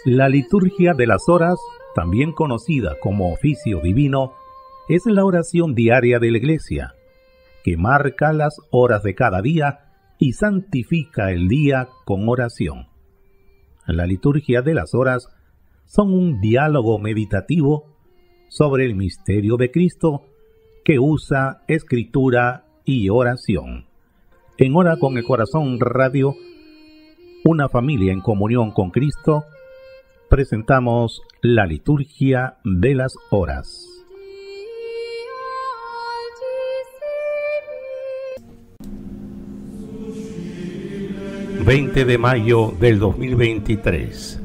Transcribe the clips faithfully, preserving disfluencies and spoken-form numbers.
La liturgia de las horas, también conocida como oficio divino, es la oración diaria de la Iglesia, que marca las horas de cada día y santifica el día con oración. La liturgia de las horas son un diálogo meditativo sobre el misterio de Cristo que usa escritura y oración. En Hora con el Corazón Radio, una familia en comunión con Cristo, presentamos la liturgia de las horas. veinte de mayo del dos mil veintitrés.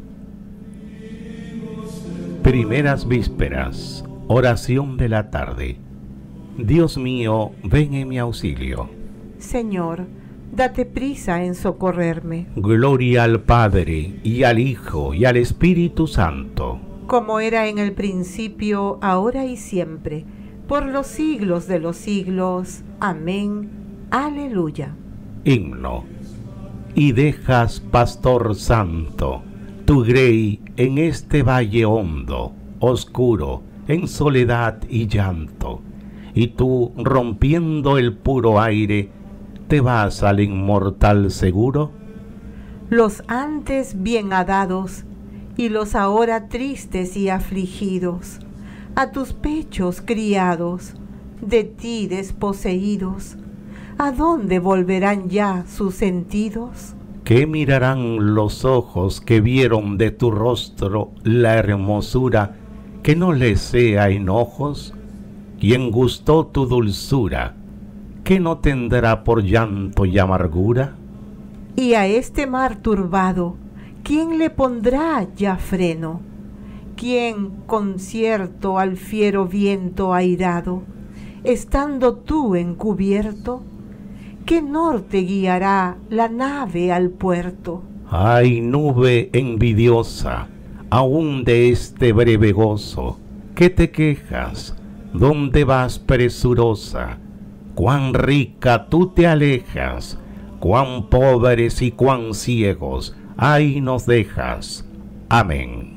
Primeras vísperas, oración de la tarde. Dios mío, ven en mi auxilio. Señor, date prisa en socorrerme. Gloria al Padre, y al Hijo, y al Espíritu Santo. Como era en el principio, ahora y siempre, por los siglos de los siglos. Amén. Aleluya. Himno. Y dejas, Pastor Santo, tu grey en este valle hondo, oscuro, en soledad y llanto, y tú, rompiendo el puro aire, ¿te vas al inmortal seguro? Los antes bien hadados, y los ahora tristes y afligidos, a tus pechos criados, de ti desposeídos, ¿a dónde volverán ya sus sentidos? ¿Qué mirarán los ojos que vieron de tu rostro la hermosura, que no les sea enojos? ¿Quién gustó tu dulzura, que no tendrá por llanto y amargura? Y a este mar turbado, ¿quién le pondrá ya freno? ¿Quién concierto al fiero viento airado, estando tú encubierto? ¿Qué norte guiará la nave al puerto? Ay, nube envidiosa, aún de este breve gozo, ¿qué te quejas? ¿Dónde vas presurosa? Cuán rica tú te alejas, cuán pobres y cuán ciegos, ahí nos dejas. Amén.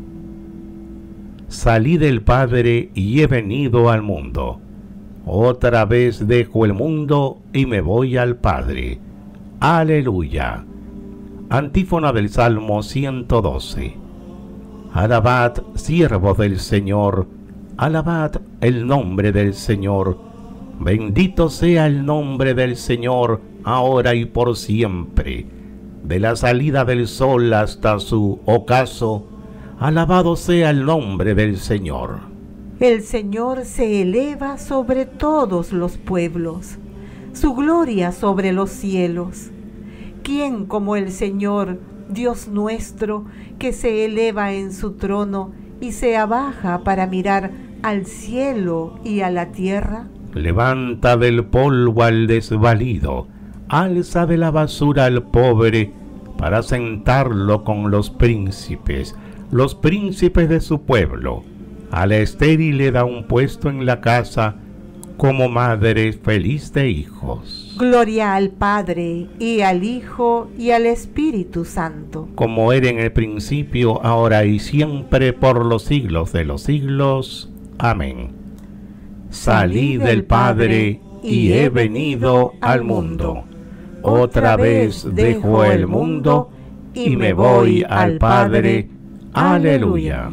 Salí del Padre y he venido al mundo. Otra vez dejo el mundo y me voy al Padre. Aleluya. Antífona del Salmo ciento doce. Alabad, siervos del Señor, alabad el nombre del Señor. Bendito sea el nombre del Señor, ahora y por siempre. De la salida del sol hasta su ocaso, alabado sea el nombre del Señor. El Señor se eleva sobre todos los pueblos, su gloria sobre los cielos. ¿Quién como el Señor, Dios nuestro, que se eleva en su trono y se abaja para mirar al cielo y a la tierra? Levanta del polvo al desvalido, alza de la basura al pobre, para sentarlo con los príncipes, los príncipes de su pueblo. A la estéril le da un puesto en la casa, como madre feliz de hijos. Gloria al Padre, y al Hijo, y al Espíritu Santo. Como era en el principio, ahora y siempre, por los siglos de los siglos. Amén. Salí del Padre, y he venido al mundo. Otra vez dejo el mundo, y me voy al Padre. Aleluya.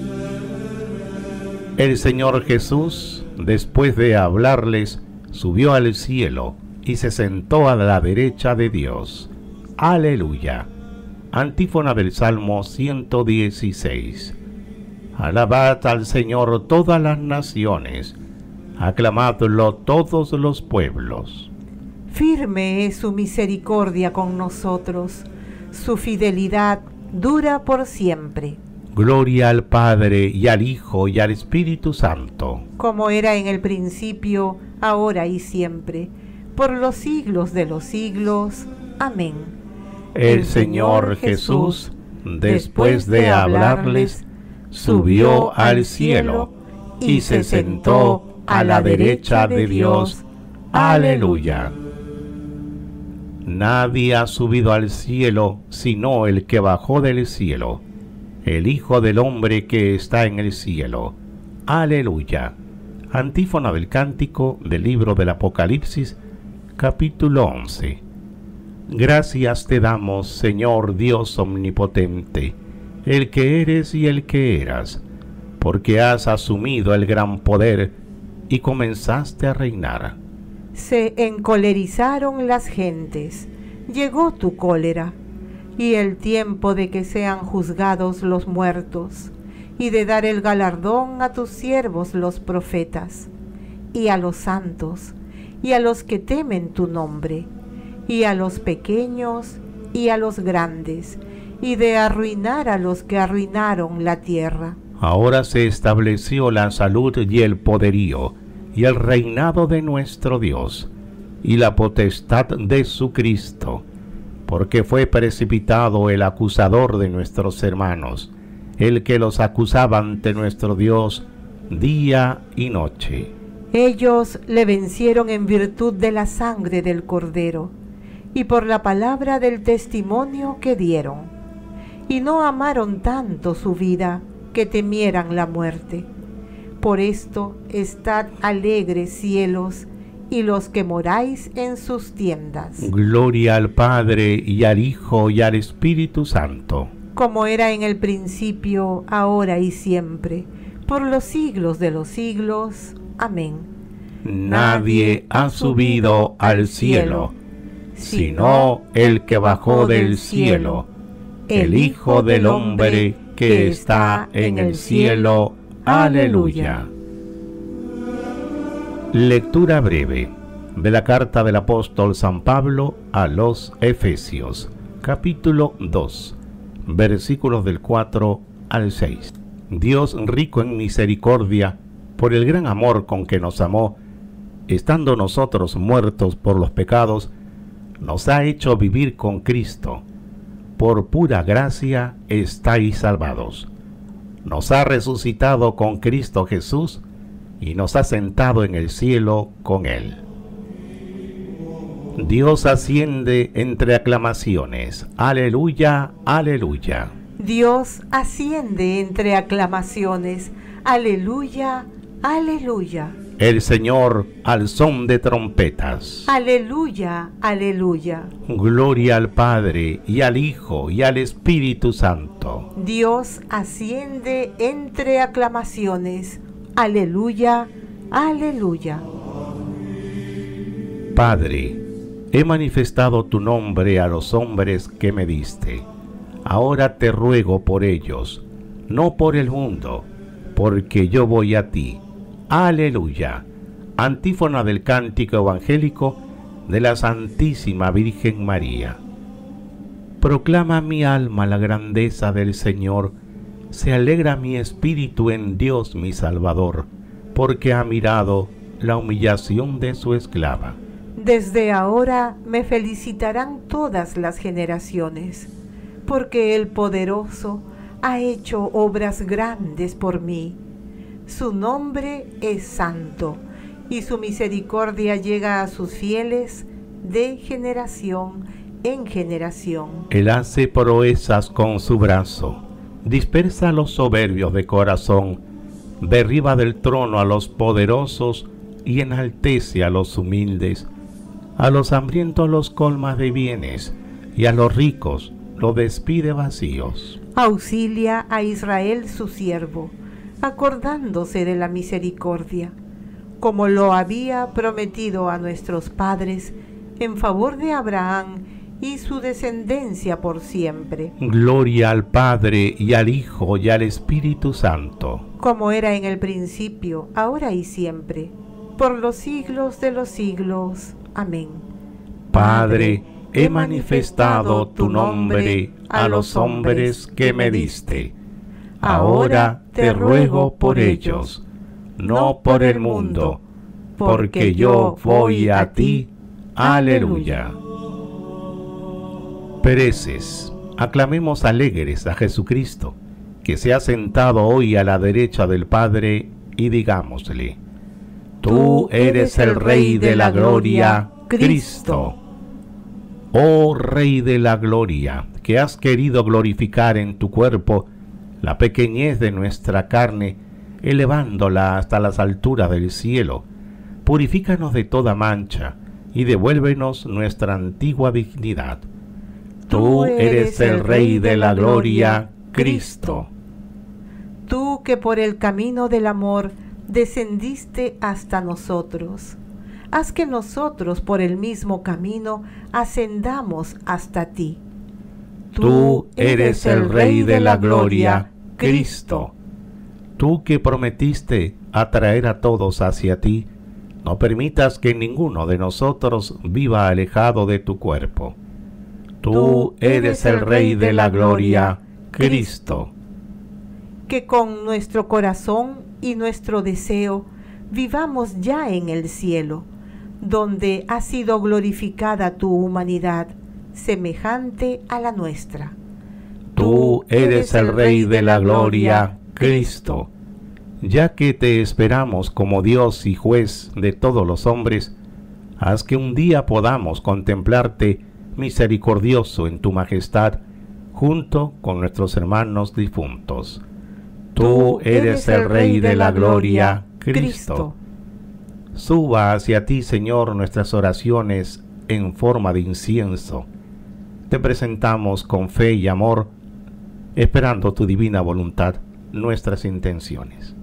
El Señor Jesús, después de hablarles, subió al cielo y se sentó a la derecha de Dios. Aleluya. Antífona del Salmo ciento dieciséis. Alabad al Señor todas las naciones, aclamadlo todos los pueblos. Firme es su misericordia con nosotros, su fidelidad dura por siempre. Gloria al Padre, y al Hijo, y al Espíritu Santo. Como era en el principio, ahora y siempre, por los siglos de los siglos. Amén. El, el Señor Jesús, después de hablarles, subió al cielo y se sentó a la derecha de Dios. Aleluya. Nadie ha subido al cielo sino el que bajó del cielo, el Hijo del Hombre que está en el cielo. Aleluya. Antífona del cántico del libro del Apocalipsis, capítulo once. Gracias te damos, Señor Dios omnipotente, el que eres y el que eras, porque has asumido el gran poder y comenzaste a reinar. Se encolerizaron las gentes, llegó tu cólera, y el tiempo de que sean juzgados los muertos, y de dar el galardón a tus siervos los profetas, y a los santos, y a los que temen tu nombre, y a los pequeños, y a los grandes, y de arruinar a los que arruinaron la tierra. Ahora se estableció la salud y el poderío, y el reinado de nuestro Dios, y la potestad de su Cristo, porque fue precipitado el acusador de nuestros hermanos, el que los acusaba ante nuestro Dios día y noche. Ellos le vencieron en virtud de la sangre del Cordero, y por la palabra del testimonio que dieron, y no amaron tanto su vida, que temieran la muerte. Por esto, estad alegres, cielos, y los que moráis en sus tiendas. Gloria al Padre, y al Hijo, y al Espíritu Santo. Como era en el principio, ahora y siempre, por los siglos de los siglos. Amén. Nadie ha subido al cielo, sino el que bajó del cielo, el Hijo del Hombre que está en el cielo. Aleluya. Lectura breve de la carta del apóstol San Pablo a los Efesios, capítulo dos, versículos del cuatro al seis. Dios, rico en misericordia, por el gran amor con que nos amó, estando nosotros muertos por los pecados, nos ha hecho vivir con Cristo. Por pura gracia estáis salvados. Nos ha resucitado con Cristo Jesús y nos ha sentado en el cielo con Él. Dios asciende entre aclamaciones. Aleluya, aleluya. Dios asciende entre aclamaciones. Aleluya, aleluya. El Señor al son de trompetas. Aleluya, aleluya. Gloria al Padre, y al Hijo, y al Espíritu Santo. Dios asciende entre aclamaciones. Aleluya, aleluya. Padre, he manifestado tu nombre a los hombres que me diste. Ahora te ruego por ellos, no por el mundo, porque yo voy a ti. Aleluya. Antífona del cántico evangélico de la Santísima Virgen María. Proclama mi alma la grandeza del Señor, se alegra mi espíritu en Dios mi Salvador, porque ha mirado la humillación de su esclava. Desde ahora me felicitarán todas las generaciones, porque el Poderoso ha hecho obras grandes por mí. Su nombre es santo, y su misericordia llega a sus fieles de generación en generación. Él hace proezas con su brazo, dispersa a los soberbios de corazón, derriba del trono a los poderosos y enaltece a los humildes. A los hambrientos los colma de bienes, y a los ricos los despide vacíos. Auxilia a Israel su siervo, acordándose de la misericordia, como lo había prometido a nuestros padres, en favor de Abraham y su descendencia por siempre. Gloria al Padre, y al Hijo, y al Espíritu Santo. Como era en el principio, ahora y siempre, por los siglos de los siglos. Amén. Padre, he manifestado tu nombre a los hombres que me diste. Ahora te ruego por ellos, no por el mundo, porque yo voy a ti. Aleluya. Pereces, aclamemos alegres a Jesucristo, que se ha sentado hoy a la derecha del Padre, y digámosle: Tú eres el Rey de la gloria, Cristo. Oh Rey de la gloria, que has querido glorificar en tu cuerpo la pequeñez de nuestra carne, elevándola hasta las alturas del cielo. Purifícanos de toda mancha y devuélvenos nuestra antigua dignidad. Tú eres el Rey de la gloria, Cristo. Tú que por el camino del amor descendiste hasta nosotros, haz que nosotros por el mismo camino ascendamos hasta ti. Tú eres el Rey de la gloria, Cristo. Tú que prometiste atraer a todos hacia ti, no permitas que ninguno de nosotros viva alejado de tu cuerpo. Tú eres el Rey de la gloria, Cristo. Que con nuestro corazón y nuestro deseo vivamos ya en el cielo, donde ha sido glorificada tu humanidad, semejante a la nuestra. Tú eres el Rey de la gloria, Cristo. Ya que te esperamos como Dios y juez de todos los hombres, haz que un día podamos contemplarte misericordioso en tu majestad, junto con nuestros hermanos difuntos. Tú eres el Rey de la gloria, Cristo. Suba hacia ti, Señor, nuestras oraciones en forma de incienso. Te presentamos con fe y amor, esperando tu divina voluntad, nuestras intenciones.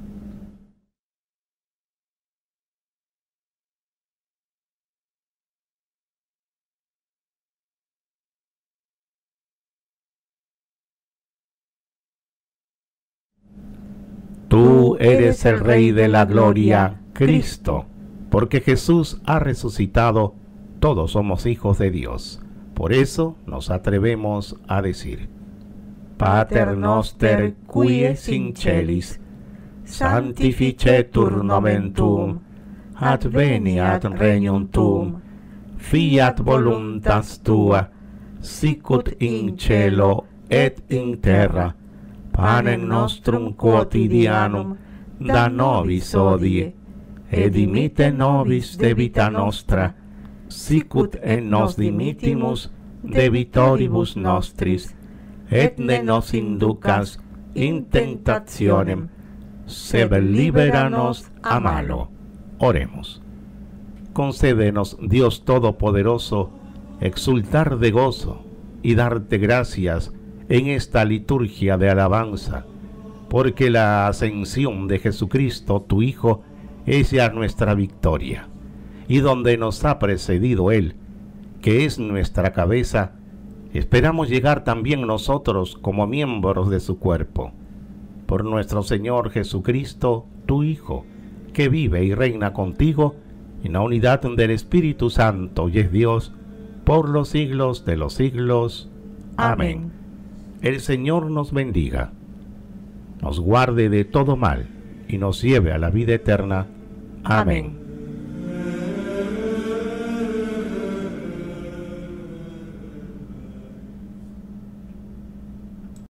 Tú eres el Rey de la gloria, Cristo. Porque Jesús ha resucitado, todos somos hijos de Dios. Por eso nos atrevemos a decir: Pater noster qui es in celis, sanctificetur nomen tuum, adveniat regnum tuum, fiat voluntas tua, sicut in cielo et in terra. Panem nostrum quotidianum da nobis hodie, et dimitte nobis debita nostra, sicut et nos dimittimus debitoribus nostris, et ne nos inducas in tentationem, sed liberanos a malo. Oremos. Concédenos, Dios Todopoderoso, exultar de gozo y darte gracias en esta liturgia de alabanza, porque la ascensión de Jesucristo, tu Hijo, es ya nuestra victoria, y donde nos ha precedido Él, que es nuestra cabeza, esperamos llegar también nosotros como miembros de su cuerpo. Por nuestro Señor Jesucristo, tu Hijo, que vive y reina contigo en la unidad del Espíritu Santo y es Dios, por los siglos de los siglos. Amén. El Señor nos bendiga, nos guarde de todo mal y nos lleve a la vida eterna. Amén.